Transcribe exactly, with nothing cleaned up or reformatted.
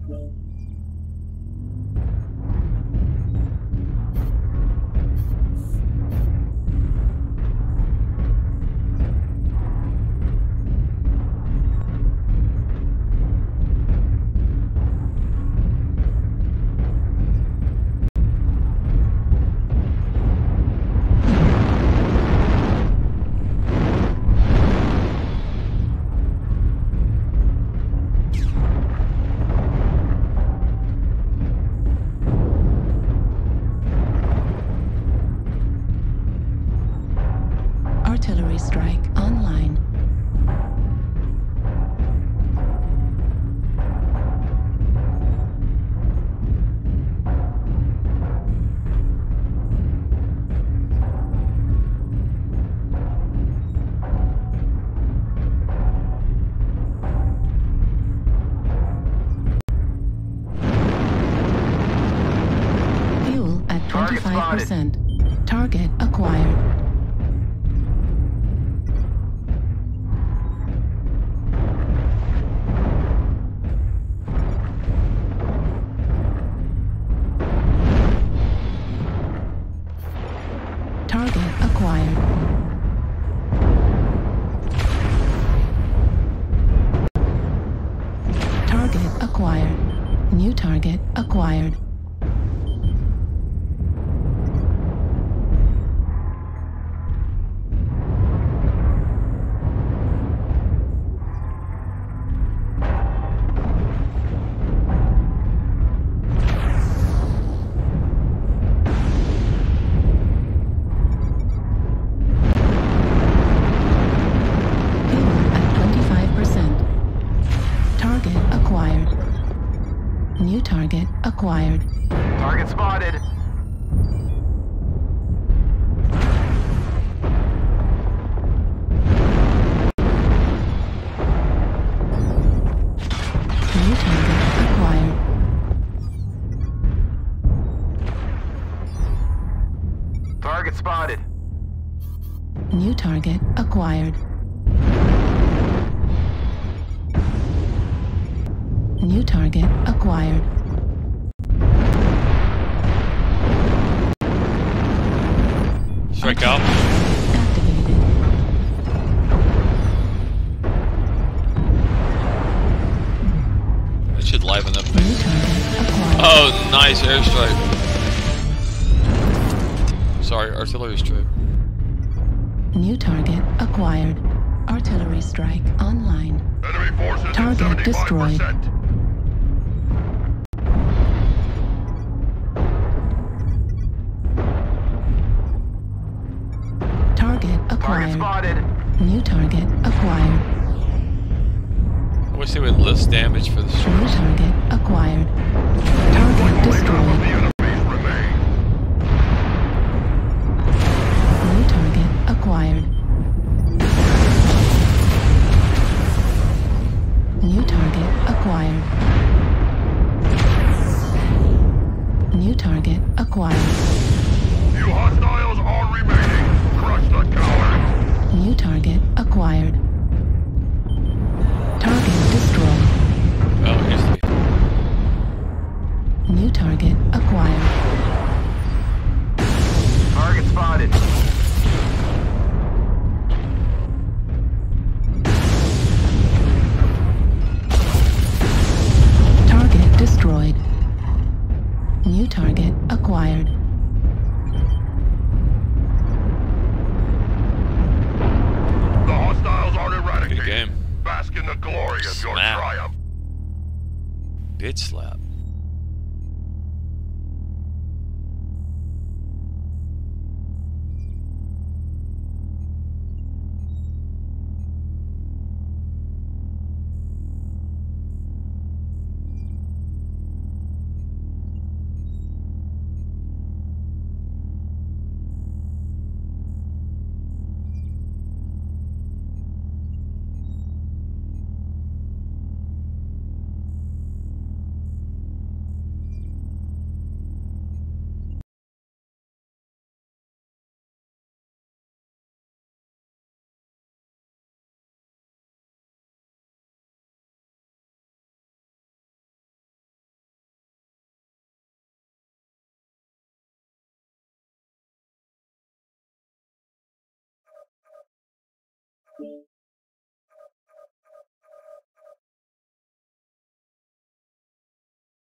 Artillery strike online. Fuel at twenty-five percent. Target acquired. Target acquired. Target acquired. New target acquired. New target acquired. Target spotted. New target acquired. Target spotted. New target acquired. New target acquired. Strike out. Activated. That should liven up New things. target acquired. Oh, nice airstrike. Sorry, artillery strike. New target acquired. Artillery strike online. Enemy forces Target destroyed. Target Target acquired. spotted. New target acquired. I wish they would list damage for the New strikes. target acquired. Target destroyed. New target acquired. New target acquired. New target acquired. Few hostiles are remaining. Crush the cowards. New target acquired. Target destroyed. Well, it used to be. New target acquired. Target spotted. Target destroyed. New target acquired. The hostiles are Good eradicated. game. Bask in the glory of your Snap. triumph. Bitch slap.